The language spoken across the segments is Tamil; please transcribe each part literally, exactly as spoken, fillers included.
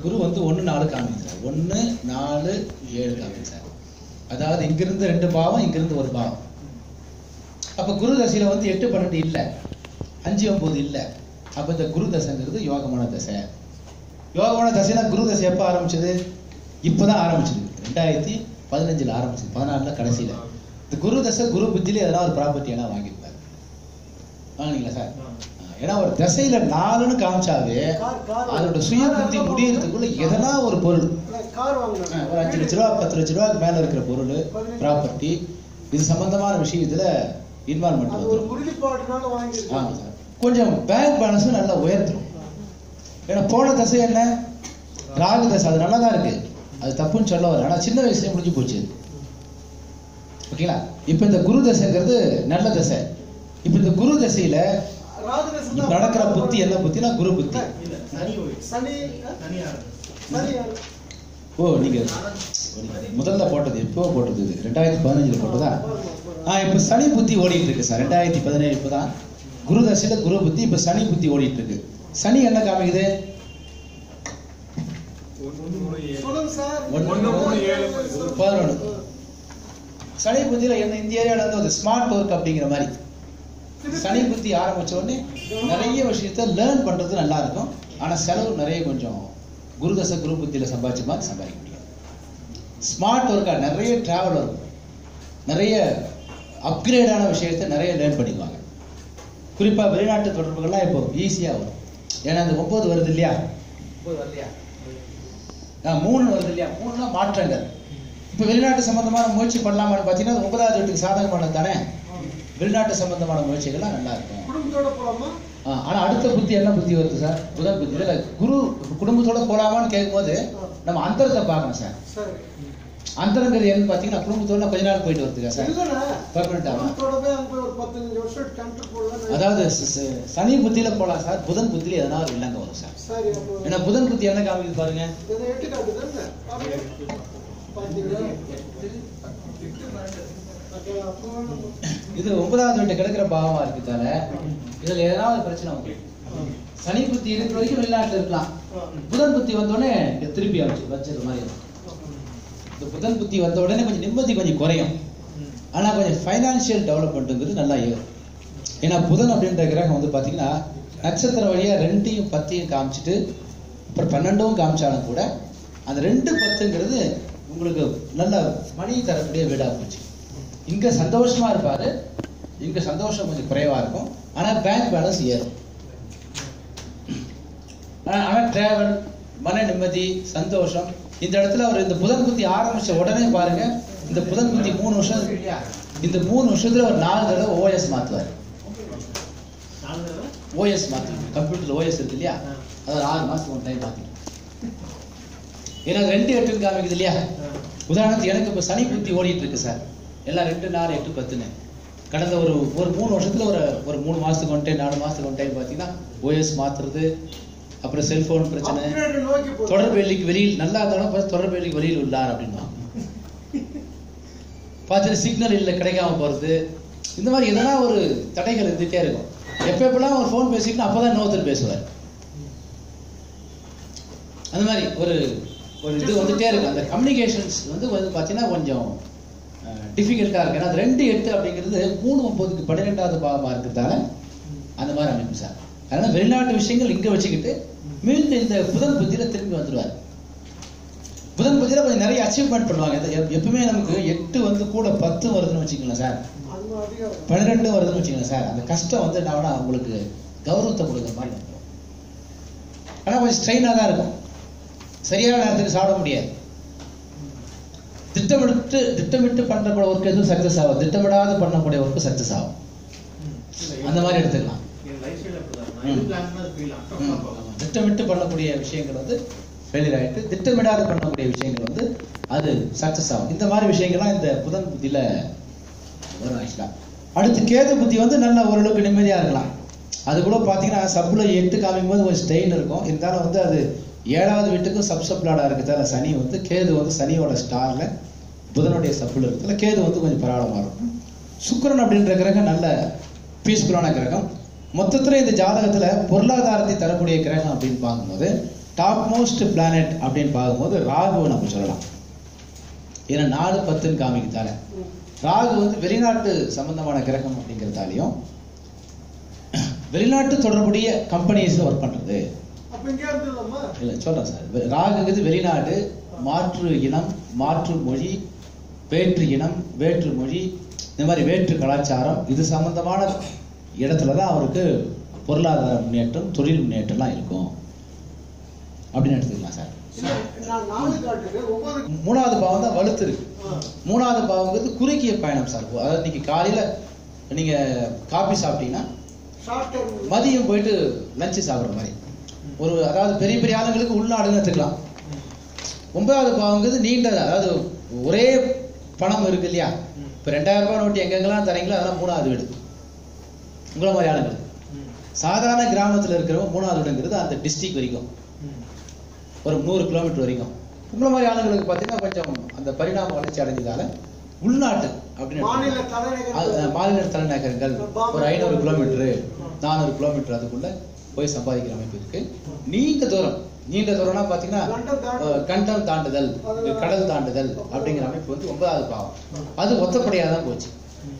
குரு வந்து ஒன்று நாலு காமிக்கிறார், ஒன்று நாலு ஏழு காமிக்கிறார். அதாவது இங்கிருந்து ரெண்டு பாவம், இங்கிருந்து ஒரு பாவம். அப்ப குரு தசையில வந்து எட்டு பன்னெண்டு இல்லை, அஞ்சு ஒன்பது இல்லை. அப்ப இந்த குரு தசைங்கிறது யோகமான தசை. யோகமான தசைனா குரு தசை எப்ப ஆரம்பிச்சது? இப்பதான் ஆரம்பிச்சது, ரெண்டாயிரத்தி பதினஞ்சுல ஆரம்பிச்சது, பதினாறுல கடைசியில. இந்த குரு தசை குரு புத்தியில எதனா ஒரு ப்ராப்பர்ட்டி எல்லாம் வாங்கியிருப்பாரு. வாங்கினீங்களா சார்? ஏன்னா ஒரு தசையில நாலுன்னு காமிச்சாவே அதோட சுய புத்தி முடியறதுக்குள்ள எதனா ஒரு பொருள், ஒரு அஞ்சு லட்ச ரூபா பத்து லட்ச ரூபாய்க்கு மேல இருக்கிற பொருள் ப்ராப்பர்ட்டி, இது சம்பந்தமான விஷயத்துல இன்வால்மெண்ட் வந்துடும். ஆமா சார். கொஞ்சம் பேங்க் பேலன்ஸும் நல்லா உயர்த்துரும். ஏன்னா போன தசை என்ன? ராகு தசை. அது நல்லா தான் இருக்கு, அது தப்புன்னு சொல்ல வர. ஆனா சின்ன வயசுல முடிஞ்சு போச்சு. ஓகேங்களா? இப்ப இந்த குரு தசைங்கிறது நல்ல தசை. இப்ப இந்த குரு தசையில நடக்கிற புத்தி என்ன புத்தினா குரு புத்தி. ஓ நீங்க முதல்ல போட்டது எப்போ போட்டது? ரெண்டாயிரத்தி பதினஞ்சுல போட்டதா? ஆஹ் இப்ப சனி புத்தி ஓடிட்டு இருக்கு சார். ரெண்டாயிரத்தி பதினேழு இப்பதான் குரு தசையில குரு புத்தி, இப்ப சனி புத்தி ஓடிட்டு இருக்கு. சனி என்ன காமிக்குது? பதினொன்று. சனி புத்தியில என்ன? இந்த ஏரியால இருந்து ஸ்மார்ட் ஒர்க் அப்படிங்கிற மாதிரி சனி புத்தி ஆரம்பிச்ச உடனே நிறைய விஷயத்த லேர்ன் பண்றது நல்லா இருக்கும். ஆனா செலவு நிறைய கொஞ்சம் குருதசை குரு புத்தியில சம்பாதிச்ச மாதிரி சம்பாதிக்க முடியும். ஸ்மார்ட் ஒர்க்கா நிறைய டிராவல் இருக்கும், நிறைய அப்கிரேடான விஷயத்த நிறைய லேர்ன் பண்ணிக்குவாங்க. குறிப்பா வெளிநாட்டு தொடர்புகள்லாம் இப்போ ஈஸியா வரும். ஏன்னா அந்த ஒன்பது வருது இல்லையா? ஒன்பது வரலையா? மூணு வருது இல்லையா? மூணுலாம் மாற்றங்கள். இப்ப வெளிநாட்டு சம்பந்தமான முயற்சி பண்ணலாமான்னு பாத்தீங்கன்னா ஒன்பதாவது வீட்டுக்கு சாதகமானது தானே. வெளிநாட்டு சம்பந்தமான முயற்சிகள்லாம் நல்லா இருக்கும். ஆனா அடுத்த புத்தி என்ன புத்தி வருது சார்? புதன் புத்தி. இல்ல குரு குடும்பத்தோட போலாமான்னு கேட்கும் போது நம்ம அந்தரத்தை பார்க்கணும் சார். அந்தரங்கிறது என்ன பாத்தீங்கன்னா குடும்பத்தோட கொஞ்ச நாள் போயிட்டு வருதுக்கா சார்? அதாவது சனி புத்தியில போலாம் சார், புதன் புத்தியில எதனா ஒரு இல்லங்க வரும் சார். ஏன்னா புதன் புத்தி என்ன காமிக்குது பாருங்க. இது ஒன்பதாவது வீட்டு கிடைக்கிற பாவமா இருக்குதால இதுல ஏதாவது பிரச்சனை வந்து சனி புத்தி இருக்கிற வரைக்கும் வெளிநாட்டுல இருக்கலாம். புதன் புத்தி வந்தோடனே திருப்பி அமைச்சு வச்சது மாதிரி இருக்கும். இந்த புதன் புத்தி வந்த உடனே கொஞ்சம் நிம்மதி கொஞ்சம் குறையும். ஆனா கொஞ்சம் பைனான்சியல் டெவலப்மெண்ட்ங்கிறது நல்லா ஏறும். ஏன்னா புதன் அப்படின்ற கிரகம் வந்து பாத்தீங்கன்னா நட்சத்திர வழியா ரெண்டையும் பத்தையும் காமிச்சிட்டு அப்புறம் பன்னெண்டும் காமிச்சாலும் கூட அந்த ரெண்டு பத்துங்கிறது உங்களுக்கு நல்ல மணி தரக்கூடிய வீடா போச்சு. இங்க சந்தோஷமா இருப்பாரு, இங்க சந்தோஷம் கொஞ்சம் குறைவா இருக்கும். ஆனா பேங்க் பேலன்ஸ் ஏறும். ஆனா டிராவல், மன நிம்மதி, சந்தோஷம் இந்த இடத்துல அவர் இந்த புதன் புத்தி ஆரம்பிச்ச உடனே பாருங்க, இந்த புதன் புத்தி மூணு வருஷம் இந்த மூணு வருஷத்துல ஒரு நாலு தடவை ஓஎஸ் மாத்துவார். ஓஎஸ் மாத்து கம்ப்யூட்டர் ஓஎஸ் இருக்கு இல்லையா? அதாவது ஆறு மாசத்துக்கு ஒரு டைம் மாத்திடும். ஏன்னா ரெண்டு எட்டுன்னு காமிக்குது இல்லையா? உதாரணத்துக்கு எனக்கு இப்ப சனி புத்தி ஓடிட்டு இருக்கு சார். எல்லாம் ரெண்டு நாலு எட்டு பத்துன்னு கடந்த ஒரு ஒரு மூணு வருஷத்துல ஒரு ஒரு மூணு மாசத்துக்கு ஒன் டைம் நாலு மாசத்துக்கு ஒன் டைம் பாத்தீங்கன்னா ஓஎஸ் மாத்துறது, அப்புறம் செல்போன் பிரச்சனை, தொடர்பு வேலைக்கு வெளியில் நல்லா இருந்தாலும் தொடர்பு வேலைக்கு வெளியில் உள்ளார் அப்படின்னா பார்த்துட்டு சிக்னல் இல்லை கிடைக்காம போறது, இந்த மாதிரி எதனா ஒரு தடைகள் இருந்துட்டே இருக்கும். எப்ப எப்பெல்லாம் ஒரு போன் பேசிக்கணும் அப்பதான் இன்னொருத்தர் பேசுவார். அந்த மாதிரி ஒரு ஒரு இது வந்துட்டே இருக்கும். அந்த கம்யூனிகேஷன்ஸ் வந்து வந்து பாத்தீங்கன்னா கொஞ்சம் டிஃபிகல்ட்டா இருக்கு. ஏன்னா ரெண்டு எட்டு அப்படிங்கிறது மூணு ஒன்பதுக்கு பன்னிரெண்டாவது பாவமா இருக்கிறதால அந்த மாதிரி அமைப்பு சார். அதனால வெளிநாட்டு விஷயங்கள் இங்க வச்சுக்கிட்டு மீண்டும் இந்த புதன் புத்தியில திரும்பி வந்துடுவார். புதன் புத்தியில கொஞ்சம் நிறைய அச்சீவ்மெண்ட் பண்ணுவாங்க. எப்பவுமே நமக்கு எட்டு வந்து கூட பத்து வருதுன்னு வச்சுக்கலாம் சார், பன்னிரெண்டு வருதுன்னு வச்சுக்கலாம் சார். அந்த கஷ்டம் வந்து நான் உங்களுக்கு கௌரவத்தை கொடுக்குற மாதிரி இருக்கும். ஆனா கொஞ்சம் ஸ்ட்ரெயினா தான் இருக்கும். சரியான நேரத்துக்கு சாப்பிட முடியாது. திட்டமிட்டு திட்டமிட்டு பண்ணக்கூடிய ஒர்க் எதுவும் சக்சஸ் ஆகும், திட்டமிடாத பண்ணக்கூடிய ஒர்க் சக்சஸ் ஆகும். அந்த மாதிரி எடுத்துக்கலாம். திட்டமிட்டு பண்ணக்கூடிய விஷயங்கள் வந்து ஃபெயிலியர் ஆயிட்டு, திட்டமிடாத பண்ணக்கூடிய விஷயங்கள் வந்து அது சக்சஸ் ஆகும். இந்த மாதிரி விஷயங்கள்லாம் இந்த புதன் புத்தியில வரும். ஆக்சுவலா அடுத்து கேது புத்தி வந்து நல்ல ஓரளவுக்கு நிம்மதியா இருக்கலாம். அது கூட பாத்தீங்கன்னா சப்ல எட்டு காமிக்கும் போது கொஞ்சம் ஸ்ட்ரெயின் இருக்கும். இருந்தாலும் வந்து அது ஏழாவது வீட்டுக்கும் சப் சப்லாடா இருக்குதால சனி வந்து கேது வந்து சனியோட ஸ்டார்ல புதனுடைய சப்புல இருக்குதுல கேது வந்து கொஞ்சம் பரவாயில்லமா இருக்கும். சுக்கிரன் அப்படின்ற கிரகம் நல்ல பீஸ்ஃபுல்லான கிரகம். மொத்தத்துல இந்த ஜாதகத்துல பொருளாதாரத்தை தரக்கூடிய கிரகம் அப்படின்னு பார்க்கும்போது டாப் மோஸ்ட் பிளானட் அப்படின்னு பார்க்கும்போது ராகுவை நம்ம சொல்லலாம். ஏன்னா நாலு பத்துன்னு காமிக்கிறதால ராகு வந்து வெளிநாட்டு சம்பந்தமான கிரகம் அப்படிங்கிறதாலையும் வெளிநாட்டு தொடர்புடைய கம்பெனிஸ்ல ஒர்க் பண்றது இல்ல சொல்றேன் சார். ராகுங்கிறது வெளிநாடு, மாற்று இனம், மாற்று மொழி, வேற்று இனம், வேற்று மொழி, இந்த மாதிரி வேற்று கலாச்சாரம், இது சம்பந்தமான இடத்துலதான் அவருக்கு பொருளாதார முன்னேற்றம், தொழில் முன்னேற்றம்லாம் இருக்கும் அப்படின்னு எடுத்துக்கலாம் சார். மூணாவது பாவம் தான் வலுத்து இருக்கு. மூணாவது பாவங்கிறது குறுகிய பயணம் சார். அதாவது இன்னைக்கு காலையில நீங்க காபி சாப்பிட்டீங்கன்னா மதியம் போயிட்டு லஞ்சு சாப்பிட்ற மாதிரி ஒரு, அதாவது பெரிய பெரிய ஆளுங்களுக்கு உள்நாடுன்னு எடுத்துக்கலாம். ஒன்பதாவது பாவங்கிறது நீண்ட, அதாவது ஒரே பணம் இருக்கு இல்லையா, இப்ப ரெண்டாயிரம் ரூபாய் நோட்டு எங்கெங்கெல்லாம் தரீங்களோ அதெல்லாம் மூணாவது வீடு. உங்களை மாதிரி ஆளுங்களுக்கு சாதாரண கிராமத்துல இருக்கிறவங்க மூணாவது வீடுங்கிறது அந்த டிஸ்ட்ரிக்ட் வரைக்கும் ஒரு நூறு கிலோமீட்டர் வரைக்கும். உங்களை மாதிரி ஆளுங்களுக்கு பார்த்தீங்கன்னா கொஞ்சம் அந்த பரிணாம வளர்ச்சி அடைஞ்சதால உள்நாட்டு அப்படின்னு மாநில தலைநகரங்கள் ஒரு ஐநூறு கிலோமீட்டரு நானூறு கிலோமீட்டர் அதுக்குள்ள போய் சம்பாதிக்கிற அமைப்பு இருக்கு. நீண்ட தூரம், நீண்ட தூரம்னா பாத்தீங்கன்னா கண்டம் தாண்டுதல், கடல் தாண்டுதல் அப்படிங்கிற அமைப்பு வந்து ஒன்பதாவது பாவம். அது ஒத்தப்படையாதான் போச்சு.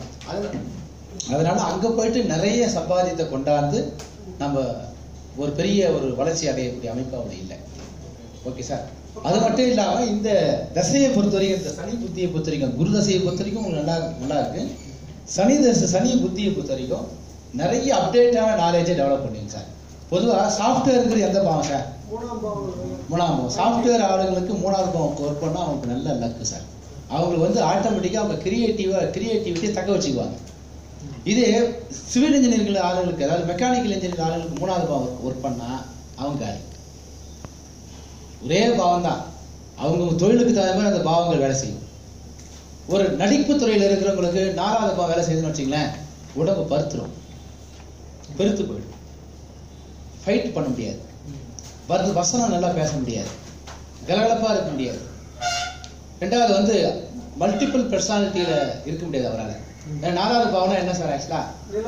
அதனால அங்க போயிட்டு நிறைய சம்பாதித்த கொண்டாந்து நம்ம ஒரு பெரிய ஒரு வளர்ச்சி அடையக்கூடிய அமைப்பு அவங்க இல்லை. Okay sir. அது மட்டும் இல்லாம இந்த தசையை பொறுத்த வரைக்கும், இந்த சனி புத்தியை பொறுத்த வரைக்கும், குரு தசையை பொறுத்த வரைக்கும் உங்களுக்கு நல்லா நல்லா இருக்கு. சனி தசை சனி புத்தியை பொறுத்த வரைக்கும் நிறைய அப்டேட்டான நாலேஜை டெவலப் பண்ணுவீங்க சார். பொதுவா சாஃப்ட்வேர் எந்த பாவம் சார்? மூணாம் பாவம். சாஃப்ட்வேர் ஆளுங்களுக்கு மூணாவது பாவம் ஒர்க் பண்ணா அவங்களுக்கு நல்ல லக்கு சார். அவங்களுக்கு வந்து ஆட்டோமேட்டிக்கா அவங்க கிரியேட்டிவா கிரியேட்டிவிட்டியை தக்க வச்சுக்குவாங்க. இதே சிவில் இன்ஜினியர்கள் ஆளுங்களுக்கு, அதாவது மெக்கானிக்கல் இன்ஜினியர் ஆளுங்களுக்கு மூணாவது பாவம் ஒர்க் பண்ணா அவங்க காலி. ஒரே பாவம் தான், அவங்க தொழிலுக்கு தகுந்த மாதிரி அந்த பாவங்கள் வேலை செய்யும். ஒரு நடிப்பு துறையில இருக்கிறவங்களுக்கு நாலாவது பாவம் வேலை செய்யுதுன்னு வச்சுங்களேன், உடம்பு பருத்துரும், பெருத்து போயிடும், ஃபைட் பண்ண முடியாது, வருது வசனம் நல்லா பேச முடியாது, கலகலப்பா இருக்க முடியாது. ரெண்டாவது வந்து மல்டிபிள் பர்சனாலிட்டியில இருக்க முடியாது அவரால். நாலாவது பாவம்னா என்ன சார்? ஆக்சுவலா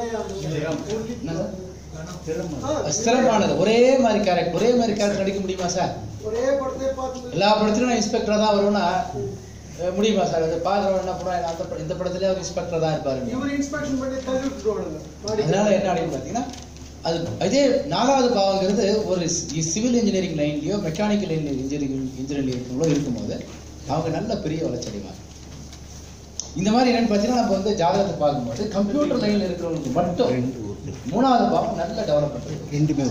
ஸ்திரமானது, ஒரே மாதிரி கேரக்டர், ஒரே மாதிரி கேரக்டர் நடிக்க முடியுமா சார்? எல்லா படத்திலும் நான் இன்ஸ்பெக்டரா தான் வருவேன்னா முடியுமா சார்? அது பாக்குறவன் என்ன பண்ணுவாங்க, அந்த இந்த படத்துல அவர் இன்ஸ்பெக்டர் தான் இருப்பாரு. அதனால என்ன அப்படின்னு பாத்தீங்கன்னா, அது இதே நாலாவது பாவங்கிறது ஒரு சிவில் இன்ஜினியரிங் லைன்லயோ மெக்கானிக்கல் இன்ஜினியரிங் இன்ஜினியரிங் இருக்கும்போது அவங்க நல்ல பெரிய வளர்ச்சி அடைவாங்க. இந்த மாதிரி என்னன்னு பாத்தீங்கன்னா, நம்ம வந்து ஜாதகத்தை பார்க்கும்போது கம்ப்யூட்டர் லைன்ல இருக்கிறவங்களுக்கு மட்டும் மூணாவது பாவம் நல்ல டெவலப் பண்றது. ரெண்டுமே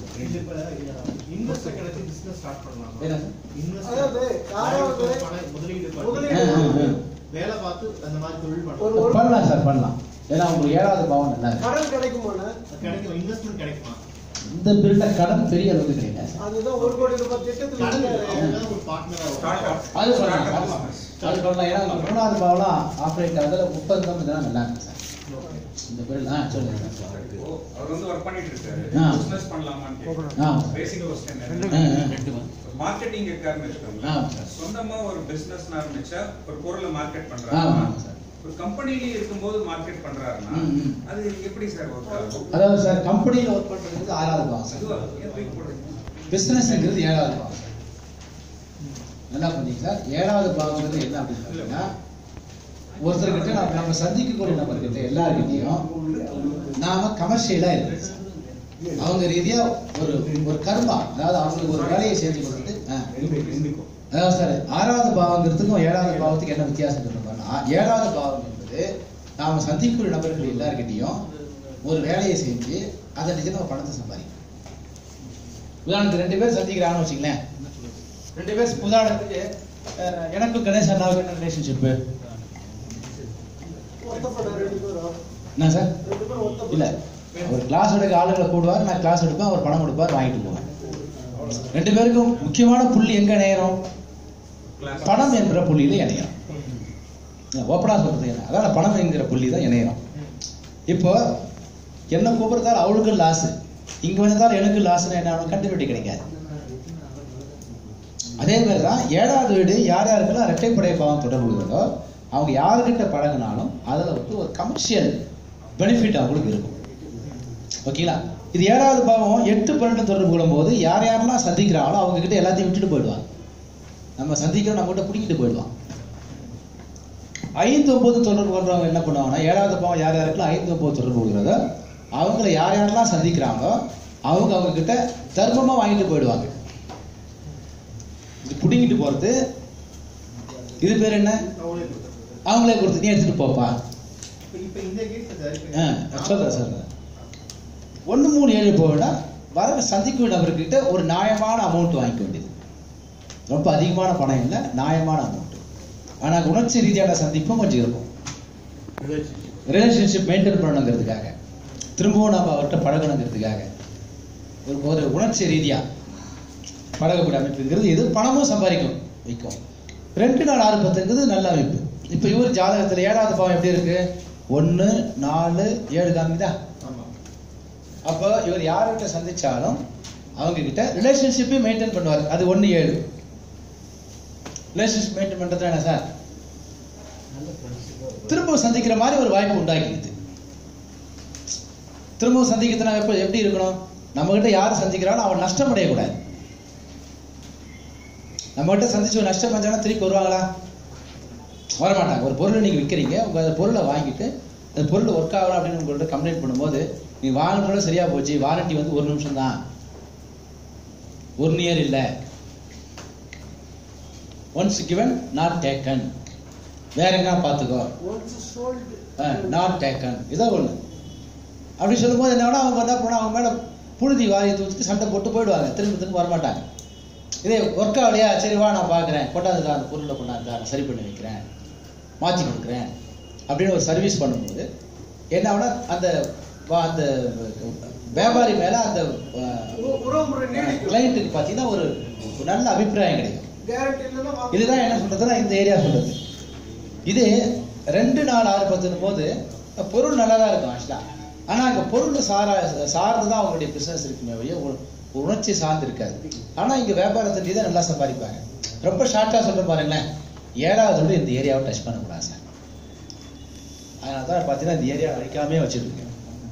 பண்ணலாம் சார், பண்ணலாம். ஏன்னா உங்களுக்கு ஏழாவது பாவம் என்ன கடன் கிடைக்குமா? கிடைக்கும். இன்வெஸ்ட்மெண்ட் கிடைக்குமா? இந்த பீரியட்ல கடன் பெரிய அளவுக்கு கிடையாது. அதுதான் ஒரு கோடி ரூபாய் திட்டத்துல ஒரு பார்ட்னர் அது பண்ணலாம். அது பண்ணலாம். ஏன்னா மூணாவது பாவம்லாம் ஆப்ரேட் ஆகுதுல முப்பது தான் நல்லா இருக்கு சார். இந்த பீரியட் ஆ சொல்லுங்க சார். அவர் வந்து வர்க் பண்ணிட்டு இருக்காரு. பிசினஸ் பண்ணலாமான்னு கேக்குறாங்க. பேசிக் क्वेश्चन. மார்க்கெட்டிங் இருக்காருன்னு வெச்சுக்கோங்க. சொந்தமா ஒரு பிசினஸ் ஆரம்பிச்சா ஒரு பொருளை மார்க்கெட் பண்றாங்க. ஒரு கம்பெனில இருக்கும்போது மார்க்கெட் பண்றாருன்னா அது எப்படி சார் வர்க் ஆகும்? அதாவது சார் கம்பெனில வர்க் பண்றது ஆறாவது பாவம் சார். பிசினஸ்ங்கிறது ஏழாவது பாவம். நல்லா பண்ணீங்க சார். ஏழாவது பாவங்கிறது என்ன அப்படின்னு பார்த்தீங்கன்னா, ஒருத்தர்கிட்ட நம்ம நம்ம சந்திக்கக்கூடிய நபர்கிட்ட எல்லாருக்கிட்டையும் நாம கமர்ஷியலா இருக்கு. அவங்க ரீதியா ஒரு ஒரு கர்மா, அதாவது அவங்களுக்கு ஒரு வேலையை செஞ்சு கொடுத்துட்டு, அதாவது சார் ஆறாவது பாவங்கிறதுக்கும் ஏழாவது பாவத்துக்கு என்ன வித்தியாசம் இருக்குன்னா, ஏழாவது பாவம் என்பது நாம சந்திக்கக்கூடிய நபர்கள் எல்லாருக்கிட்டையும் ஒரு வேலையை செஞ்சு அதை நிஜம் நம்ம பணத்தை சம்பாதிக்கும். உதாரணத்துக்கு ரெண்டு பேர் சந்திக்கிறான்னு வச்சுங்களேன், ரெண்டு பேர் உதாரணத்துக்கு எனக்கும் கணேஷ் அண்ணாவுக்கு என்ன ரிலேஷன்ஷிப்பு என்ன சார்? இல்ல, ஒரு கிளாஸ் எடுக்க ஆளுங்களை கூடுவார், நான் கிளாஸ் எடுப்பேன், அவர் பணம் கொடுப்பார், வாங்கிட்டு போவேன். ரெண்டு பேருக்கும் முக்கியமான புள்ளி எங்க இணையறோம்? பணம் என்கிற புள்ளியில இணையறோம். ஓப்பனா சொல்றது என்ன, அதாவது பணம் என்கிற புள்ளி தான் இணையறோம். இப்போ என்ன கூப்பிடுறதால அவளுக்கு லாஸ், இங்க வந்ததால் எனக்கு லாஸ்னா என்ன, கண்டினியூட்டி கிடைக்காது. அதே மாதிரிதான் ஏழாவது வீடு யார் யாருக்கெல்லாம் இரட்டைப்படை பாவம் தொடர்பு உள்ளதோ அவங்க யாருக்கிட்ட பழகினாலும் அதுல வந்து ஒரு கமர்ஷியல் பெனிஃபிட் அவங்களுக்கு இருக்கும். ஓகேங்களா? இது ஏழாவது பாவம் எட்டு பன்னெண்டு தொடர்பு கொள்ளும்போது யார் யாரெல்லாம் சந்திக்கிறாங்களோ அவங்க கிட்ட எல்லாத்தையும் விட்டுட்டு போயிடுவாங்க. நம்ம சந்திக்கிறோம், நம்ம கிட்ட பிடிக்கிட்டு போயிடுவான். ஐந்து ஒன்பது தொடர்பு கொள்றவங்க என்ன பண்ணுவாங்கன்னா, ஏழாவது பாவம் யார் யாருக்கெல்லாம் ஐந்து ஒன்பது தொடர்பு கொள்கிறதோ அவங்கள யார் யாரெல்லாம் சந்திக்கிறாங்களோ அவங்க அவங்க கிட்ட தர்மமா வாங்கிட்டு போயிடுவாங்க. இது பிடிங்கிட்டு போறது, இது பேர் என்ன? அவங்களே கொடுத்து நீ எடுத்துட்டு போப்பா. சொல்றேன் சொல்றேன் ஒன்னு மூணு ஏழு போனா வர சந்திக்கும் நபர்கிட்ட ஒரு நியாயமான அமௌண்ட் வாங்கிக்க வேண்டியது. ரொம்ப அதிகமான பணம் இல்லை, நியாயமான அமௌண்ட். ஆனா உணர்ச்சி ரீதியான சந்திப்பும் கொஞ்சம் இருக்கும். ரிலேஷன்ஷிப் மெயின்டைன் பண்ணணுங்கிறதுக்காக, திரும்பவும் நம்ம அவர்கிட்ட பழகணுங்கிறதுக்காக ஒரு ஒரு உணர்ச்சி ரீதியா பழகக்கூடிய அமைப்புங்கிறது இது பணமும் சம்பாதிக்கும் வைக்கும். ரெண்டு நாள் ஆறு பத்துங்கிறது நல்ல அமைப்பு. இப்ப இவர் ஜாதகத்துல ஏழாவது பாவம் எப்படி இருக்கு? ஒன்னு நாலு ஏழு காமிதா. அப்ப இவர் யார்கிட்ட சந்திச்சாலும் அவங்க கிட்ட ரிலேஷன்ஷிப்பையும் மெயின்டைன் பண்ணுவார். அது ஒன்னு ஏழு. ரிலேஷன்ஷிப் மெயின்டைன் பண்றது என்ன சார்? திரும்ப சந்திக்கிற மாதிரி ஒரு வாய்ப்பு உண்டாக்கிடுது. திரும்ப சந்திக்கிறதுனா எப்ப எப்படி இருக்கணும்? நம்ம கிட்ட யாரு சந்திக்கிறாலும் அவன் நஷ்டம் அடையக்கூடாது. நம்ம கிட்ட சந்திச்சு நஷ்டம் அடைஞ்சாலும் திருப்பி வருவாங்களா? வரமாட்டாங்க. ஒரு பொருளை நீங்க விற்கிறீங்க, உங்க அந்த பொருளை வாங்கிட்டு அந்த பொருள் ஒர்க் ஆகலாம் அப்படின்னு உங்கள்கிட்ட கம்ப்ளைண்ட் பண்ணும்போது, நீ வாங்கினோட சரியா போச்சு, வாரண்டி வந்து ஒரு நிமிஷம் தான், ஒன் இயர் இல்லை, ஒன்ஸ் கிவன் நாட் டேக்கன், வேற என்ன பார்த்துக்கோ, நாட் டேக்கன், இதோ ஒண்ணு அப்படி சொல்லும் போது என்ன அவங்க என்ன பண்ணா, அவங்க மேல புழுதி வாரியை தூக்கிட்டு சண்டை போட்டு போயிடுவாங்க. திரும்ப திரும்ப வரமாட்டாங்க. இதே ஒர்க் ஆகலையா, சரி வா நான் பார்க்குறேன், கொண்டாந்து அந்த பொருளை கொண்டாந்து நான் சரி பண்ணி வைக்கிறேன், மாற்றி கொடுக்குறேன் அப்படின்னு ஒரு சர்வீஸ் பண்ணும்போது என்ன ஆகுனா, அந்த அந்த வியாபாரி மேல அந்த கிளைண்ட்டுக்கு பார்த்தீங்கன்னா ஒரு நல்ல அபிப்பிராயம் கிடைக்கும். இதுதான் என்ன சொல்றதுன்னா இந்த ஏரியா சொல்றது. இது ரெண்டு நாள் ஆறு பத்துன்னு போது பொருள் நல்லா தான் இருக்கும் ஆக்சுவலா. ஆனா அங்க பொருள் சாரா சார்ந்துதான் அவங்களுடைய பிசினஸ் இருக்குமே ஒழிய உணர்ச்சி சார்ந்து இருக்காது. ஆனா இங்க வியாபாரத்தை தான் நல்லா சம்பாதிப்பாங்க. ரொம்ப ஷார்ட்டா சொல்ற பாருங்களேன், ஏழாவது இந்த ஏரியாவை டச் பண்ணக்கூடாது சார். அதனாலதான் பாத்தீங்கன்னா இந்த ஏரியா அழிக்காமே வச்சுட்டு இருக்கேன்.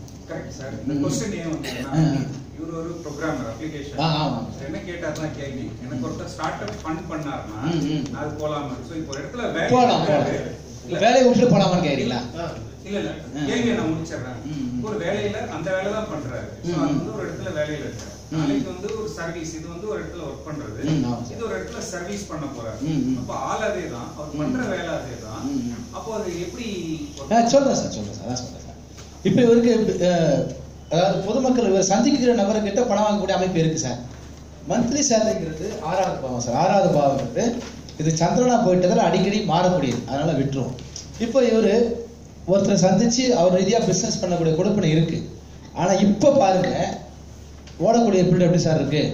இவர் ஒரு ப்ரோக்ராமர் அப்ளிகேஷன் என்ன கேட்டாருன்னா கேள்வி, எனக்கு ஒருத்தர் ஸ்டார்ட் அப் ஃபண்ட் பண்ணாருன்னா அது போலாமா? சோ இப்போ ஒரு இடத்துல வேலை போலாம், வேலையை விட்டு போலாமான்னு கேக்குறீங்களா? இல்ல இல்ல கேள்வியை நான் முடிச்சிடுறேன். ஒரு வேலையில அந்த வேலை தான் பண்றாரு. சோ அது வந்து ஒரு இடத்துல வேலையில இருக்காரு. நாளைக்கு வந்து ஒரு சர்வீஸ், இது வந்து ஒரு இடத்துல ஒர்க் பண்றது, இது ஒரு இடத்துல சர்வீஸ் பண்ண போறாரு. அப்ப ஆள் அதே தான், அவர் பண்ற வேலை அதே தான். அப்போ அது எப்படி? சொல்றேன் சார் சொல்றேன் சார் சொல்றேன் சார் இப்ப இவருக்கு அதாவது பொதுமக்கள் இவர் சந்திக்கிற நபர்கிட்ட பணம் வாங்கக்கூடிய அமைப்பு இருக்கு சார். மந்த்லி சேலரிங்கிறது ஆறாவது பாவம் சார். ஆறாவது பாவங்கிறது இது சந்திரனா போயிட்டதில் அடிக்கடி மாறக்கூடியது, அதனால விட்டுரும். இப்போ இவரு ஒருத்தரை சந்திச்சு அவர் ரீதியா பிசினஸ் பண்ணக்கூடிய கொடுப்பனை இருக்கு. ஆனா இப்ப பாருங்க ஓடக்கூடிய பீரியட் எப்படி சார் இருக்கு?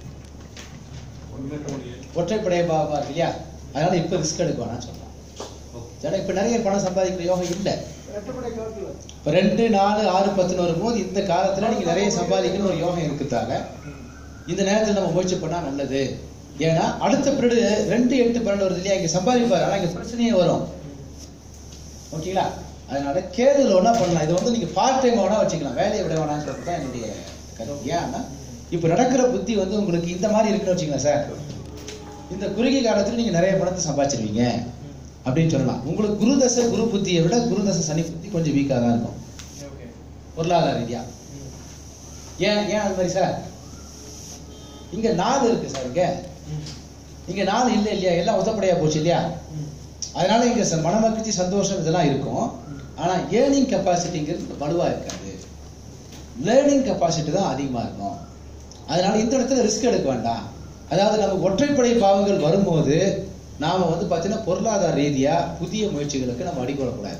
ஒற்றைப்படைய பாவமா இருக்கு இல்லையா? அதனால இப்ப ரிஸ்க் எடுக்க வேணாம்னு சொல்றேன். ஏன்னா இப்ப நிறைய பணம் சம்பாதிக்கிற யோகம் இல்லை. இப்ப ரெண்டு நாலு ஆறு பத்துன்னு வரும்போது இந்த காலத்துல நீங்க நிறைய சம்பாதிக்கணும் ஒரு யோகம் இருக்குதாங்க. இந்த நேரத்தில் நம்ம முயற்சி பண்ணா நல்லது. ஏன்னா அடுத்த பீரியட் ரெண்டு எட்டு பன்னெண்டு வருது இல்லையா? இங்க சம்பாதிப்பாரு, ஆனா இங்க பிரச்சனையே வரும். ஓகேங்களா? அதனால கேதுல ஒன்னா பண்ணலாம். இது வந்து நீங்க பார்ட் டைம் வேணா வச்சுக்கலாம், வேலையை விட வேணாம்னு சொல்றதுதான் என்னுடைய கருத்து. ஏன்னா இப்ப நடக்கிற புத்தி வந்து உங்களுக்கு இந்த மாதிரி இருக்குன்னு வச்சுக்கலாம் சார். இந்த குறுகிய காலத்துல நீங்க நிறைய பணத்தை சம்பாதிச்சிருவீங்க அப்படின்னு சொல்லலாம். உங்களுக்கு குரு தசை குரு புத்தியை விட குரு தசை சனி புத்தி கொஞ்சம் வீக்கா தான் இருக்கும் பொருளாதார ரீதியா. ஏன் ஏன் அது மாதிரி சார்? இங்க நாலு இருக்கு சார். இங்க இங்க நாலு இல்லை இல்லையா? எல்லாம் ஒத்தப்படையா போச்சு இல்லையா? அதனால இங்க மனமகிழ்ச்சி சந்தோஷம் இதெல்லாம் இருக்கும். ஆனா ஏர்னிங் கெப்பாசிட்டிங்கிறது வலுவா இருக்காது. லேர்னிங் கெப்பாசிட்டி தான் அதிகமா இருக்கும். அதனால இந்த இடத்துல ரிஸ்க் எடுக்க வேண்டாம். அதாவது நம்ம ஒற்றைப்படை பாவங்கள் வரும்போது நாம வந்து பாத்தீங்கன்னா பொருளாதார ரீதியா புதிய முயற்சிகளுக்கு நம்ம அடிக்கொள்ளக்கூடாது.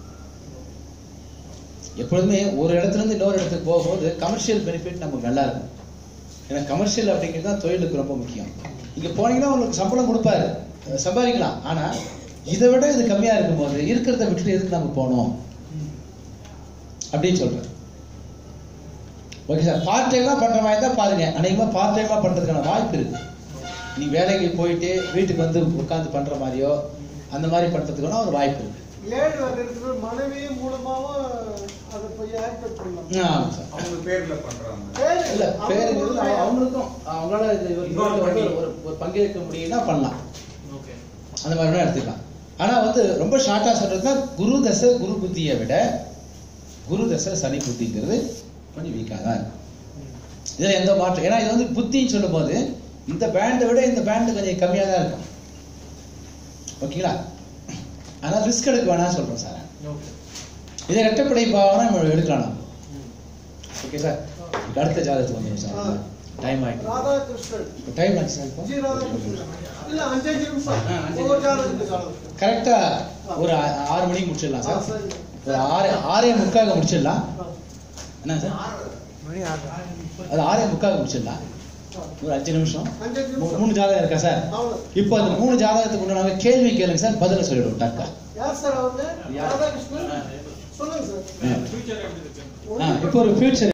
எப்பொழுதுமே ஒரு இடத்துல இருந்து இன்னொரு இடத்துக்கு போகும்போது கமர்ஷியல் பெனிஃபிட் நமக்கு நல்லா இருக்கும். ஏன்னா கமர்ஷியல் அப்படிங்கிறது தான் தொழிலுக்கு ரொம்ப முக்கியம். இங்க போனீங்கன்னா உங்களுக்கு சம்பளம் கொடுப்பாரு, சம்பாதிக்கலாம். ஆனா இதை விட இது கம்மியா இருக்கும் போது இருக்கிறத விட்டுட்டு எதுக்கு நம்ம போனோம் அப்படின்னு சொல்றேன். Okay sir. பார்ட் டைமா பண்ற மாதிரி தான் பாருங்க. அநேகமா பார்ட் டைமா பண்றதுக்கான வாய்ப்பு இருக்கு. நீ வேலைக்கு போயிட்டு வீட்டுக்கு வந்து உட்காந்து பண்ற மாதிரியோ அந்த மாதிரி பண்றதுக்கான ஒரு வாய்ப்பு இருக்கு. ஏழு வருடத்துல மனைவி மூலமாவும் அதை போய் ஆக்டிவேட் பண்ணலாம். ஆமா சார். அவங்க பேர்ல பண்றாங்க. இல்ல பேருங்கிறது அவங்களுக்கும் அவங்களால இது வந்து ஒரு ஒரு பங்கேற்க முடியும்னா பண்ணலாம். ஓகே. அந்த மாதிரி வேணா எடுத்துக்கலாம். ஆனா வந்து ரொம்ப ஷார்ட்டா சொல்றதுன்னா குரு தசை குரு புத்தியை விட குரு தசை சனி புத்திங்கிறது கொஞ்சம் வீக்கா தான் இருக்கும். இதுல எந்த மாற்றம், ஏன்னா இது வந்து புத்தின்னு சொல்லும் போது இந்த பேண்டை விட இந்த பேண்டு கொஞ்சம் கம்மியா தான் இருக்கும். ஓகேங்களா? ஆனா ரிஸ்க் எடுக்க வேணாம் சொல்றோம் சார். இதை ரெட்டப்படை பாவனா நம்ம எடுக்கலாம். Okay sir. அடுத்த ஜாதகத்துக்கு வந்துடும் சார். டைம் ஆயிடுச்சு. ராதாகிருஷ்ணன். டைம் ஆச்சு சார். இப்போ ஜி ராதாகிருஷ்ணன். இல்ல அஞ்சு நிமிஷம். ஒரு ஜாதகத்துக்கு கரெக்டா ஒரு ஆறு மணிக்கு முடிச்சிடலாம் சார். ஒரு ஆறு ஆறே முக்காக முடிச்சிடலாம். என்ன சார்? அது ஆறே முக்காக முடிச்சிடலாம். ஒரு அஞ்சு நிமிஷம். மூணு ஜாதகம் இருக்கா சார்? இப்போ அந்த மூணு ஜாதகத்துக்கு உண்டான கேள்வி கேளுங்க சார், பதில சொல்லிடுவோம் டக்கா. யார் சார் அவங்க? ராதாகிருஷ்ணன். சொல்லுங்க சார். ஃபியூச்சர் எப்படி இருக்கு? இப்போ ஒரு ஃபியூச்சர்